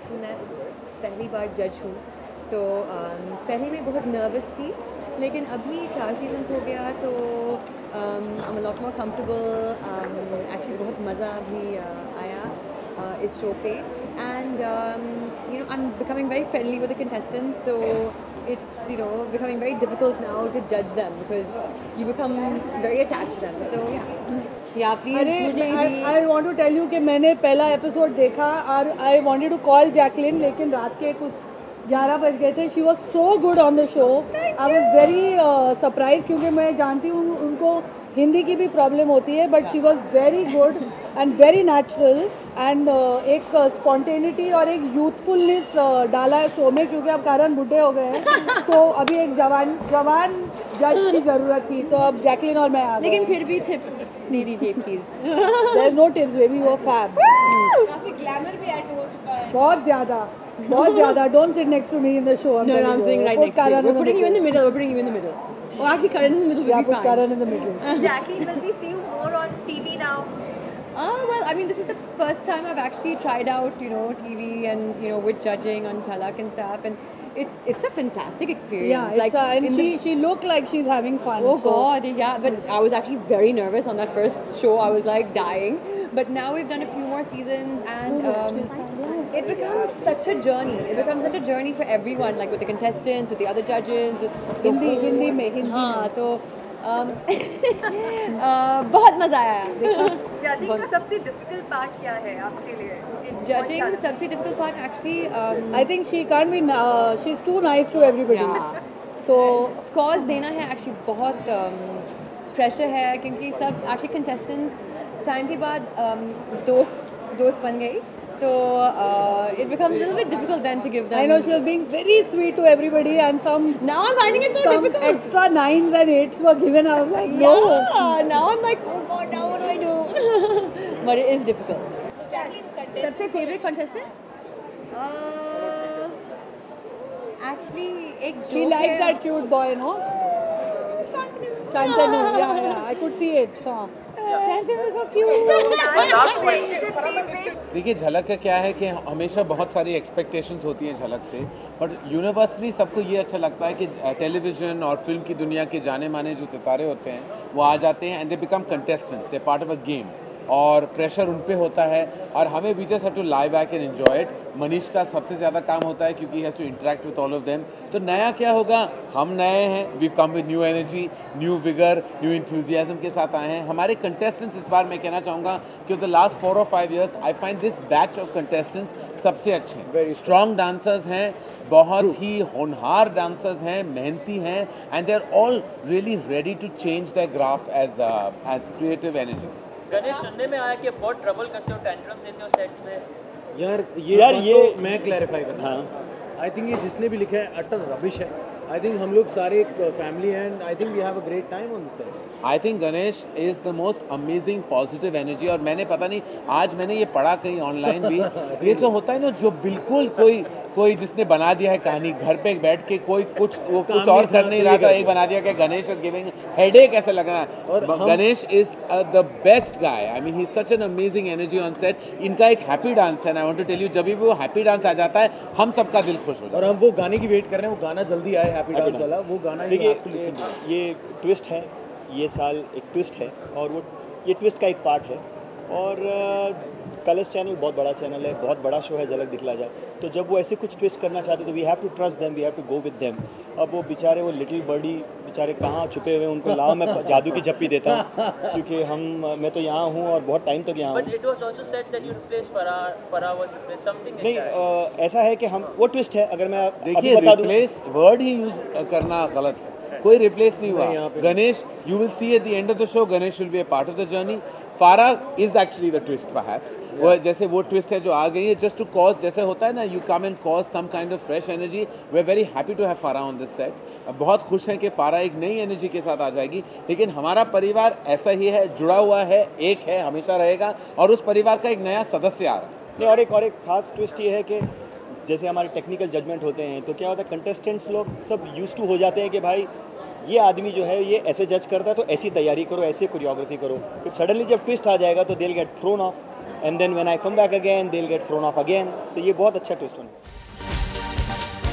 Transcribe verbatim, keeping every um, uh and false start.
Actually मैं पहली बार जज हूँ, तो um, पहले मैं बहुत नर्वस थी, लेकिन अभी चार सीजन्स हो गया तो I am a lot more comfortable. Actually बहुत मज़ा भी uh, आया uh, इस शो पे, and you know I am becoming very friendly with the contestants, so it's you know becoming very difficult now to judge them because you become very attached to them, so yeah yeah please मुझे भी I want to tell you कि मैंने पहला episode देखा और I wanted to call Jacqueline, लेकिन रात के कुछ ग्यारह बज गए थे. She was so good on the show. I was very uh, surprised क्योंकि मैं जानती हूँ उनको हिंदी की भी प्रॉब्लम होती है, but she was very good and very natural, and एक स्पॉन्टेनिटी और एक यूथफुलनेस डाला है शो में, क्योंकि अब कारण बुढ़े हो गए हैं तो अभी एक जवान जवान जज की ज़रूरत थी, तो अब जैकलिन और मैं आ गए. लेकिन फिर भी टिप्स दे दीजिए please. There is no tips baby, वो फैब. काफी ग्लैमर भी ऐड हो चुका है. बहुत ज़्यादा बहुत ज़्यादा. Don't sit next to me in the show. No, no, I'm sitting right next to you. We're putting you in the middle. We're putting you in the middle. Oh, actually, Karan in the middle will Yeah, be put fine. Karan in the middle. Jackie, will we see you more on T V now? Oh, well, I mean, this is the first time I've actually tried out, you know, T V and, you know, with judging on Chalak and stuff. And it's it's a fantastic experience. Yeah, it's like, uh, and in she the, she looked like she's having fun. oh, so. God, yeah. But I was actually very nervous on that first show. I was, like, dying. But now we've done a few more seasons, and um, it becomes such a journey. It becomes such a journey for everyone, like with the contestants, with the other judges, with the Hindi, hosts. Hindi में, Hindi हाँ, तो um, uh, बहुत मज़ा आया. Judging का सबसे difficult part क्या है आपके लिए? Judging सबसे difficult part actually. Um, I think she can't be. Uh, she's too nice to everybody. yeah. So scores देना है actually बहुत um, pressure है, क्योंकि सब actually contestants time के बाद um, दोस्त दोस्त बन गई, तो uh, it becomes a little bit difficult then to give them. I know she was being very sweet to everybody, and some Now I'm finding it so some difficult. extra nines and eights were given. I was like, no. Yeah. Now I'm like, oh God, now what do I do? But it is difficult. सबसे favorite contestant? Uh, actually एक She joke likes है. that cute boy, no? Shantanu. Shantanu. Yeah, yeah. I could see it. हाँ. Shantanu is so cute. देखिए, झलक का क्या है कि हमेशा बहुत सारी एक्सपेक्टेशंस होती हैं झलक से, बट यूनिवर्सली सबको ये अच्छा लगता है कि टेलीविज़न और फिल्म की दुनिया के जाने माने जो सितारे होते हैं वो आ जाते हैं, and they become contestants, they part of a game, और प्रेशर उन पे होता है, और हमें we just have to lie back and enjoy it. Manish का सबसे ज़्यादा काम होता है क्योंकि has to interact with all of them. तो नया क्या होगा, हम नए हैं, we come with new energy, new vigour, new enthusiasm के साथ आए हैं. हमारे कंटेस्टेंट्स इस बार मैं कहना चाहूँगा कि द लास्ट फोर और five years I find this batch of contestants सबसे अच्छे हैं. स्ट्रॉन्ग डांसर्स हैं, बहुत ही होनहार डांसर्स हैं, मेहनती हैं, and they are all really ready to change the graph as as creative energies. Ganesh सुनने में आया कि बहुत ट्रबल करते हो, टेंट्रम्स देते हो सेट्स में. यार ये यार बात ये तो मैं क्लैरिफाई करना. हाँ आई थिंक ये जिसने भी लिखा है अटर रबिश है. आई थिंक हम लोग सारे एक फैमिली हैं, and I think we have a great time on this set. I think Ganesh is the most amazing positive energy. और मैंने पता नहीं, आज मैंने ये पढ़ा कहीं ऑनलाइन भी, ये जो होता है ना, जो बिल्कुल कोई कोई जिसने बना दिया है कहानी, घर पे बैठ के कोई कुछ वो कुछ और कर नहीं रहा था, एक बना दिया कि गणेश इज गिविंग हेडेक, ऐसे लग रहा है. Ganesh is the best guy. I mean he is such an amazing energy on set. इनका एक हैप्पी डांस है, and I want to tell you, जब भी वो हैप्पी डांस आ जाता है हम सबका दिल खुश हो जाता है. और हम वो गाने की वेट कर रहे हैं, वो गाना जल्दी आए, हैप्पी डांस वाला. वो गाना देखिए, ये ट्विस्ट है, ये साल एक ट्विस्ट है, और वो ये ट्विस्ट का एक पार्ट है. और कलर्स चैनल बहुत बड़ा चैनल है, बहुत बड़ा शो है झलक दिखला जाए, तो जब वो ऐसे कुछ ट्विस्ट करना चाहते तो we have to trust them, we have to go with them. अब वो बेचारे, वो लिटिल बर्डी बेचारे कहाँ छुपे हुए हैं, उनको लाओ मैं जादू की झप्पी देता हूँ, क्योंकि हम मैं तो यहाँ हूँ और बहुत टाइम तक यहाँ हूँ. But it was also said that you replace Farah Farah was replace something. नहीं, uh, ऐसा है कि हम वो ट्विस्ट है. अगर मैं देखिए, रिप्लेस वर्ड ही यूज करना गलत है, कोई रिप्लेस नहीं हुआ. Ganesh, you will see at the end of the show, Ganesh will be a part of the journey. Farah is actually the twist perhaps. वो जैसे वो ट्विस्ट है जो आ गई है जस्ट टू कॉज, जैसे होता है ना, you come and cause some kind of fresh energy. We are very happy to have Farah on this set. बहुत खुश हैं कि फारा एक नई एनर्जी के साथ आ जाएगी. लेकिन हमारा परिवार ऐसा ही है, जुड़ा हुआ है, एक है, हमेशा रहेगा, और उस परिवार का एक नया सदस्य आ रहा है. नहीं, और एक और एक खास ट्विस्ट ये है कि जैसे हमारे टेक्निकल जजमेंट होते हैं, तो क्या होता है, कंटेस्टेंट्स लोग सब यूज टू हो जाते हैं कि भाई ये आदमी जो है ये ऐसे जज करता है तो ऐसी तैयारी करो, ऐसे कोरियोग्राफी करो. फिर सडनली जब ट्विस्ट आ जाएगा तो they will get thrown off. And then when I come back again they will get thrown off again. So ये बहुत अच्छा ट्विस्ट होने.